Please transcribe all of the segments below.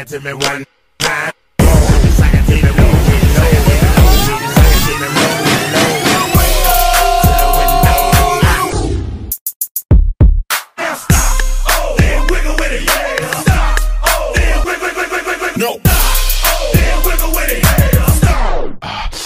it to me one time. Sing it to me low, low. Sing it to me low, low. Now stop. Oh, then wiggle with it. Yeah. Stop. Oh, then wiggle. No. Oh, then wiggle with it. Yeah. Stop.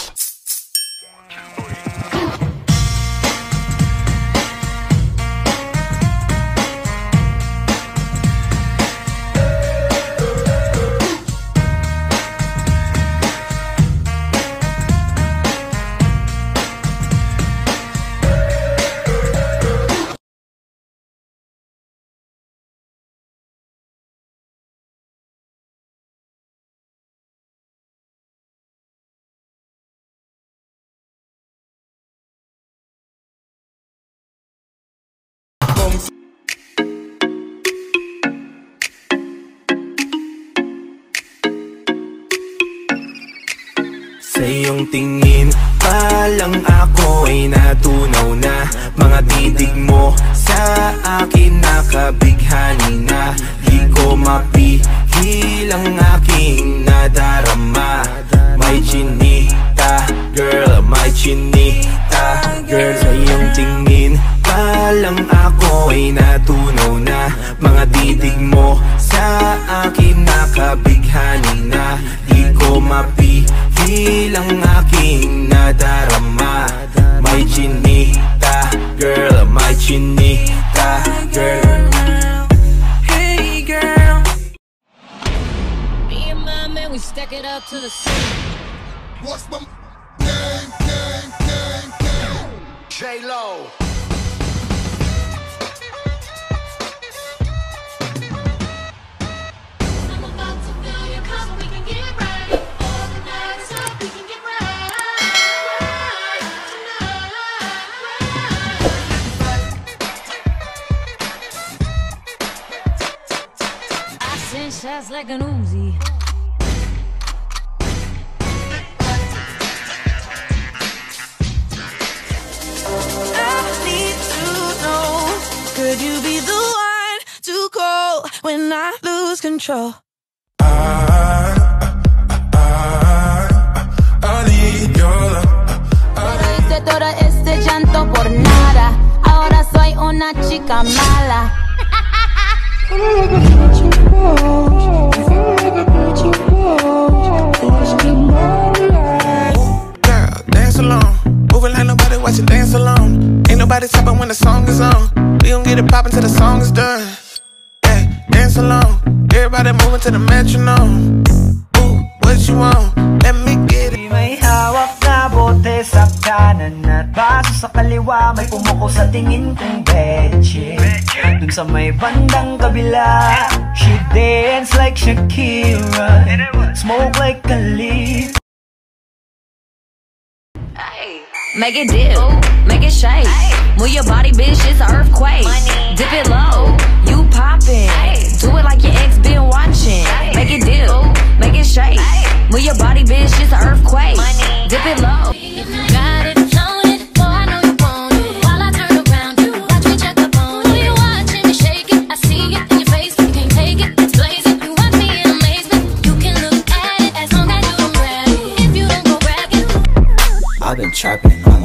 Sa iyong tingin pa lang ako ay natunaw na. Mga titig mo sa akin nakabighani na. Di ko mapihil ang aking nadarama. May chinita, girl, may chinita, girl. Sa iyong tingin pa lang ako ay natunaw na. Mga titig mo sa akin nakabighani na. Di ko mapihil ang aking nadarama. May chinita, girl, may chinita, girl. Hey girl, me and my man, we stack it up to the sun. What's my name? J-Lo. Shots like an Uzi. I need to know, could you be the one to call when I lose control? I need your love. Hice todo este llanto por nada. Ahora soy una chica mala. Girl, dance along. Moving like nobody watching dance along. Ain't nobody stopping when the song is on. We gon' get it poppin' till the song is done. Hey, dance along. Everybody moving to the metronome. Ooh, what you want? Let me get it. May hawak na bote sa kanan at baso sa kaliwa. May pumuko sa tingin kong betche. Dun sa may bandang kabila, she dance like Shakira, smoke like a leaf. Make it dip, make it shake. Move your body, bitch, it's an earthquake. Dip it low, you poppin'. Do it like your ex been watching. Make it dip, make it shake. Move your body, bitch, it's an earthquake. Dip it low. Got it, own it, boy, I know you want it. While I turn around, you watch me check up on it. You watching me shake it, I see it in your face. You can't take it, it's blazing. You watch me in amazement. You can look at it as long as you don't grab it. If you don't go grab it, I've been trapping